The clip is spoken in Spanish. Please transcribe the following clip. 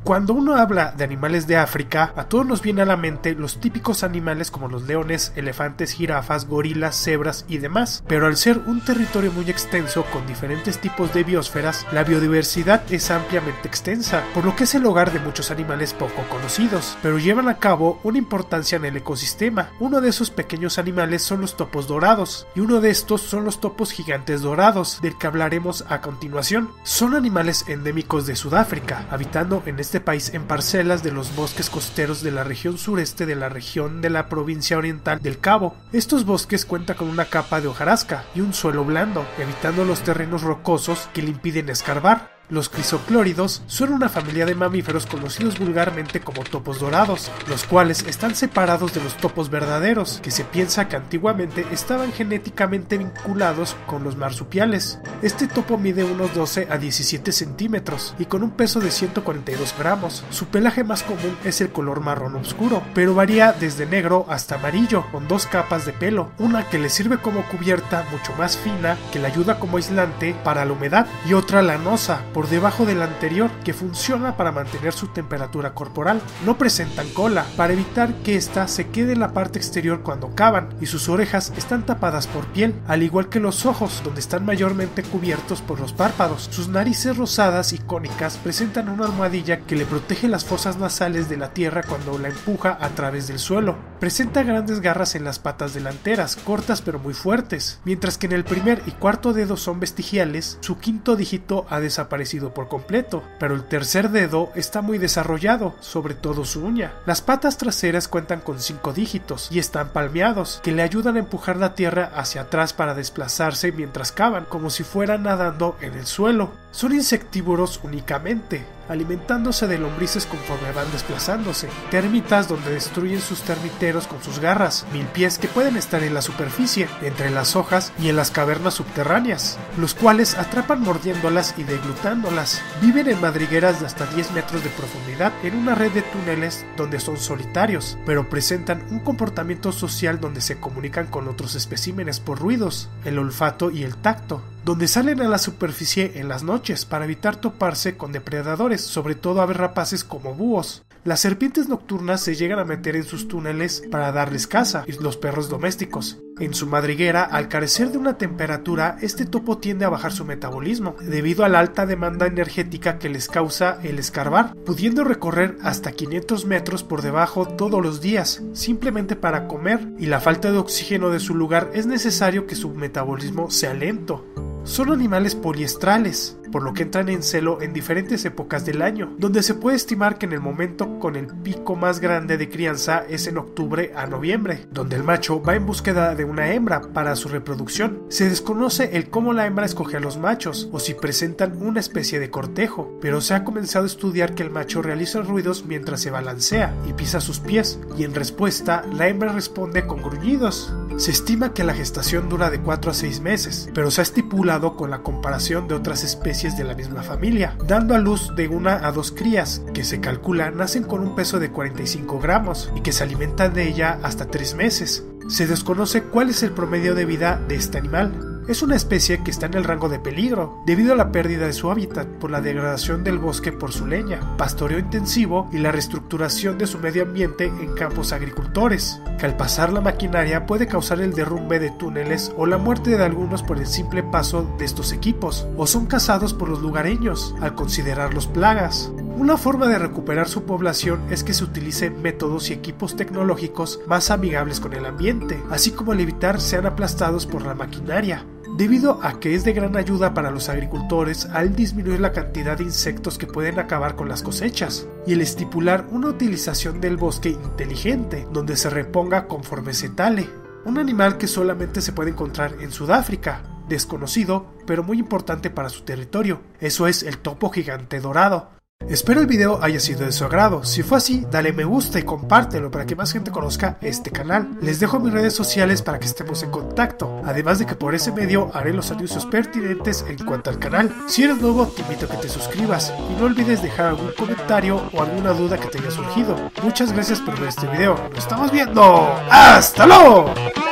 Cuando uno habla de animales de África, a todos nos viene a la mente los típicos animales como los leones, elefantes, jirafas, gorilas, cebras y demás, pero al ser un territorio muy extenso con diferentes tipos de biosferas, la biodiversidad es ampliamente extensa, por lo que es el hogar de muchos animales poco conocidos, pero llevan a cabo una importancia en el ecosistema. Uno de esos pequeños animales son los topos dorados, y uno de estos son los topos gigantes dorados, del que hablaremos a continuación. Son animales endémicos de Sudáfrica, habitando en este país en parcelas de los bosques costeros de la región sureste de la región de la provincia oriental del Cabo. Estos bosques cuentan con una capa de hojarasca y un suelo blando, evitando los terrenos rocosos que le impiden escarbar. Los crisoclóridos son una familia de mamíferos conocidos vulgarmente como topos dorados, los cuales están separados de los topos verdaderos, que se piensa que antiguamente estaban genéticamente vinculados con los marsupiales. Este topo mide unos 12 a 17 centímetros y con un peso de 142 gramos. Su pelaje más común es el color marrón oscuro, pero varía desde negro hasta amarillo, con dos capas de pelo, una que le sirve como cubierta mucho más fina, que le ayuda como aislante para la humedad, y otra lanosa, por debajo de la anterior, que funciona para mantener su temperatura corporal. No presentan cola, para evitar que ésta se quede en la parte exterior cuando cavan, y sus orejas están tapadas por piel, al igual que los ojos, donde están mayormente cubiertos por los párpados. Sus narices rosadas y cónicas presentan una almohadilla que le protege las fosas nasales de la tierra cuando la empuja a través del suelo. Presenta grandes garras en las patas delanteras, cortas pero muy fuertes. Mientras que en el primer y cuarto dedo son vestigiales, su quinto dígito ha desaparecido por completo, pero el tercer dedo está muy desarrollado, sobre todo su uña. Las patas traseras cuentan con 5 dígitos y están palmeados, que le ayudan a empujar la tierra hacia atrás para desplazarse mientras cavan, como si fueran nadando en el suelo. Son insectívoros únicamente, alimentándose de lombrices conforme van desplazándose, termitas donde destruyen sus termiteros con sus garras, milpies que pueden estar en la superficie, entre las hojas y en las cavernas subterráneas, los cuales atrapan mordiéndolas y deglutándolas. Viven en madrigueras de hasta 10 metros de profundidad en una red de túneles donde son solitarios, pero presentan un comportamiento social donde se comunican con otros especímenes por ruidos, el olfato y el tacto, donde salen a la superficie en las noches para evitar toparse con depredadores, sobre todo aves rapaces como búhos. Las serpientes nocturnas se llegan a meter en sus túneles para darles caza, y los perros domésticos. En su madriguera, al carecer de una temperatura, este topo tiende a bajar su metabolismo, debido a la alta demanda energética que les causa el escarbar, pudiendo recorrer hasta 500 metros por debajo todos los días, simplemente para comer, y la falta de oxígeno de su lugar es necesario que su metabolismo sea lento. Son animales poliestrales, por lo que entran en celo en diferentes épocas del año, donde se puede estimar que en el momento con el pico más grande de crianza es en octubre a noviembre, donde el macho va en búsqueda de una hembra para su reproducción. Se desconoce el cómo la hembra escoge a los machos, o si presentan una especie de cortejo, pero se ha comenzado a estudiar que el macho realiza ruidos mientras se balancea y pisa sus pies, y en respuesta la hembra responde con gruñidos. Se estima que la gestación dura de 4 a 6 meses, pero se ha estipulado con la comparación de otras especies de la misma familia, dando a luz de 1 a 2 crías, que se calcula nacen con un peso de 45 gramos y que se alimentan de ella hasta 3 meses. Se desconoce cuál es el promedio de vida de este animal. Es una especie que está en el rango de peligro, debido a la pérdida de su hábitat por la degradación del bosque por su leña, pastoreo intensivo y la reestructuración de su medio ambiente en campos agricultores, que al pasar la maquinaria puede causar el derrumbe de túneles o la muerte de algunos por el simple paso de estos equipos, o son cazados por los lugareños, al considerarlos plagas. Una forma de recuperar su población es que se utilicen métodos y equipos tecnológicos más amigables con el ambiente, así como el evitar sean aplastados por la maquinaria, debido a que es de gran ayuda para los agricultores al disminuir la cantidad de insectos que pueden acabar con las cosechas, y el estipular una utilización del bosque inteligente, donde se reponga conforme se tale. Un animal que solamente se puede encontrar en Sudáfrica, desconocido, pero muy importante para su territorio. Eso es el topo gigante dorado. Espero el video haya sido de su agrado. Si fue así, dale me gusta y compártelo para que más gente conozca este canal. Les dejo mis redes sociales para que estemos en contacto, además de que por ese medio haré los anuncios pertinentes en cuanto al canal. Si eres nuevo, te invito a que te suscribas y no olvides dejar algún comentario o alguna duda que te haya surgido. Muchas gracias por ver este video. ¡Nos estamos viendo! ¡Hasta luego!